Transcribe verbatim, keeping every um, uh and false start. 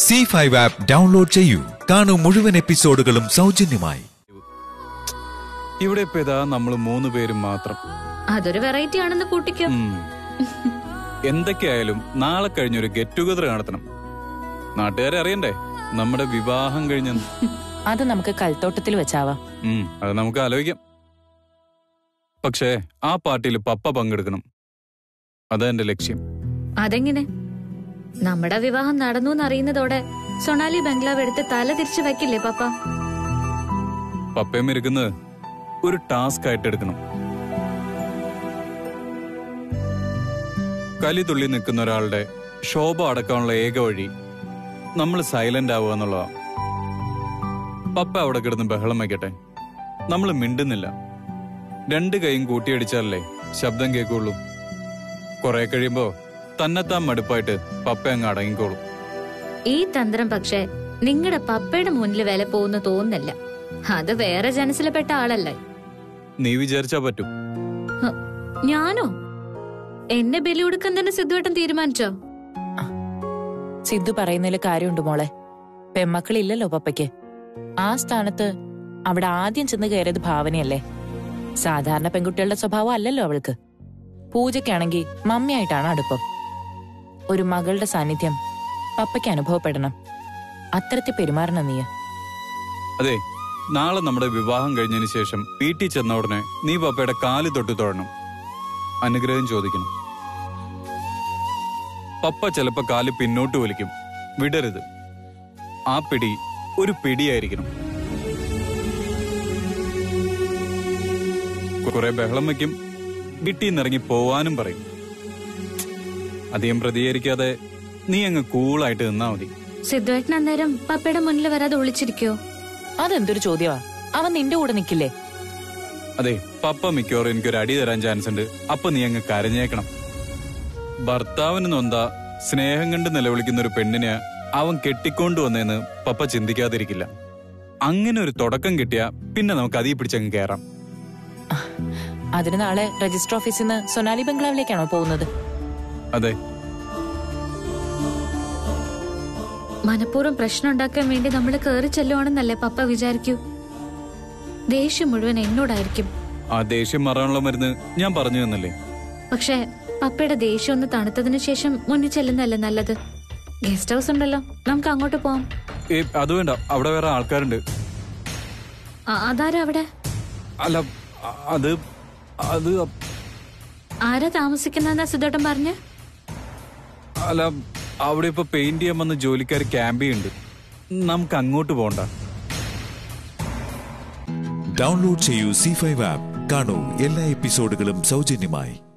See five app download ചെയ്യൂ. കാണൂ മുഴുവൻ എപ്പിസോഡുകളും സൗജന്യമായി. ഇവിടെ ഇപ്പൊ ഇതാ നമ്മള് മൂന്ന് പേരും മാത്രം. അതൊരു വെറൈറ്റി ആണെന്ന് കൂട്ടിക്കോ. എന്തൊക്കെയായാലും നാളെ കഴിഞ്ഞൊരു ഗെറ്റ് ടുഗദർ നടത്തണം. നാട്ടുകാരെ അറിയണ്ടേ നമ്മുടെ വിവാഹം കഴിഞ്ഞെന്ന്. അത് നമുക്ക് കൽത്തോട്ടത്തിൽ വെച്ചാവാം. അത് നമുക്ക് ആലോചിക്കാം. പക്ഷേ ആ പാർട്ടിയിൽ പപ്പ പങ്കെടുക്കണം. അതാ എന്റെ ലക്ഷ്യം. അതെങ്ങനെ? നമ്മുടെ വിവാഹം നടന്നു എന്നറിയുന്നതോടെ സൊണാലി ബംഗ്ലാവ് എടുത്ത് തല തിരിച്ചു വെക്കില്ലേ പപ്പ? പപ്പയും ഇരിക്കുന്നത് ഒരു ടാസ്ക് ആയിട്ട് എടുക്കണം. കലി തുള്ളി നിൽക്കുന്ന ഒരാളുടെ ശോഭ അടക്കാനുള്ള ഏക വഴി നമ്മൾ സൈലന്റ് ആവുക എന്നുള്ളതാ. പപ്പ അവിടെ കിടന്ന് ബഹളം വയ്ക്കട്ടെ, നമ്മൾ മിണ്ടുന്നില്ല. രണ്ട് കൈയും കൂട്ടിയടിച്ചാലല്ലേ ശബ്ദം കേൾക്കുള്ളൂ. കുറെ കഴിയുമ്പോ തന്നെത്താൻ മടുപ്പായിട്ട് പപ്പ അങ്ങ് അടങ്ങിക്കോളും. ഈ തന്ത്രം പക്ഷെ നിങ്ങളുടെ പപ്പയുടെ മുന്നിൽ വില പോകുന്ന തോന്നുന്നില്ല. അത് വേറെ ജനസിൽപ്പെട്ട ആളല്ലേ. നീ വിചാരിച്ചാ പറ്റും. ഞാനോ? എന്നെ ബലി കൊടുക്കാൻ തന്നെ സിദ്ധുവേട്ടൻ തീരുമാനിച്ചോ? സിദ്ധു പറയുന്നതിൽ കാര്യമുണ്ട് മോളെ. പെമ്മക്കളില്ലല്ലോ പപ്പയ്ക്ക്. ആ സ്ഥാനത്ത് അവിടെ ആദ്യം ചെന്ന് കയറിയത് ഭാവനയല്ലേ. സാധാരണ പെൺകുട്ടികളുടെ സ്വഭാവം അല്ലല്ലോ അവൾക്ക്. പൂജയ്ക്കാണെങ്കിൽ മമ്മിയായിട്ടാണ് അടുപ്പം. ഒരു മകളുടെ സാന്നിധ്യം പപ്പയ്ക്ക് അനുഭവപ്പെടണം. അത്തരത്തിൽ പെരുമാറണം നീ. അതെ, നാളെ നമ്മുടെ വിവാഹം കഴിഞ്ഞതിന് ശേഷം വീട്ടിൽ ചെന്ന ഉടനെ നീ പപ്പയുടെ കാല് തൊട്ട് തൊഴണം, അനുഗ്രഹം ചോദിക്കണം. പപ്പ ചിലപ്പോ കാല് പിന്നോട്ട് വലിക്കും, വിടരുത്. ആ പിടി ഒരു പിടിയായിരിക്കണം. കുറെ ബഹളം വയ്ക്കും, വീട്ടിൽ പോവാനും പറയും. അധികം പ്രതികരിക്കാതെ നീ അങ്ങ് കൂളായിട്ട് നിന്നാ മതി. സിദ്ധുവേട്ടൻ അന്നേരം പപ്പയുടെ മുന്നിൽ വരാതെ ഒളിച്ചിരിക്കോ? അതെന്തൊരു ചോദ്യമാ. അവൻ നിന്റെ കൂടെ നിക്കില്ലേ? അതെ, പപ്പ മിക്കവാറും എനിക്കൊരു അടി തരാൻ ചാൻസ് ഉണ്ട്. അപ്പൊ നീ അങ്ങ് കരഞ്ഞേക്കണം. ഭർത്താവിന് നൊന്താ സ്നേഹം കണ്ട് നിലവിളിക്കുന്ന ഒരു പെണ്ണിനെ അവൻ കെട്ടിക്കൊണ്ടുവന്നേന്ന് പപ്പ ചിന്തിക്കാതിരിക്കില്ല. അങ്ങനെ ഒരു തുടക്കം കിട്ടിയാ പിന്നെ നമുക്ക് അതീ പിടിച്ചങ്ങ് കയറാം. അതിന് നാളെ രജിസ്റ്റർ ഓഫീസിൽ നിന്ന് സൊനാലി ബംഗ്ലാവിലേക്കാണോ പോകുന്നത്? അതെ. മനഃപൂർവ്വം പ്രശ്നം ഉണ്ടാക്കാൻ വേണ്ടി നമ്മൾ കയറി ചെല്ലുവാണെന്നല്ലേ പപ്പ വിചാരിക്കൂ? ദേഷ്യം മുഴുവൻ എന്നോടായിരിക്കും. ആ ദേഷ്യം മാറാനുള്ള മരുന്ന് ഞാൻ പറഞ്ഞു തന്നല്ലേ. പക്ഷെ പപ്പയുടെ ദേഷ്യം ഒന്ന് തണുത്തതിനു ശേഷം മുന്നിൽ ചെല്ലുന്നല്ലേ നല്ലത്. ഗസ്റ്റ് ഹൗസ് ഉണ്ടല്ലോ, നമുക്ക് അങ്ങോട്ട് പോവാം. അത് വേണ്ട, അവിടെ വേറെ ആൾക്കാരുണ്ട്. അതാരാ അവിടെ? അല്ല, അത് അത് ആരാ താമസിക്കുന്ന സിദ്ധോട്ടൻ പറഞ്ഞ്? അല്ല, അവിടെ ഇപ്പൊ പെയിന്റ് ചെയ്യാൻ വന്ന ജോലിക്കാർ ക്യാമ്പ് ചെയ്യുന്നുണ്ട്. നമുക്ക് അങ്ങോട്ട് പോണ്ട. ഡൗൺലോഡ് ചെയ്യൂ സീ ഫൈവ് ആപ്പ്. കാണൂ എല്ലാ എപ്പിസോഡുകളും സൗജന്യമായി.